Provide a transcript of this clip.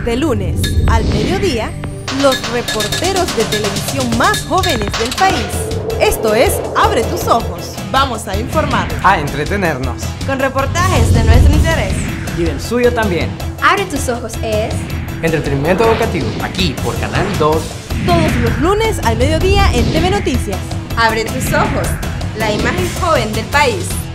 De lunes al mediodía, los reporteros de televisión más jóvenes del país. Esto es Abre tus ojos. Vamos a informar, a entretenernos, con reportajes de nuestro interés y del suyo también. Abre tus ojos es entretenimiento educativo, aquí por Canal 2. todos los lunes al mediodía en TV Noticias. Abre tus ojos, la imagen joven del país.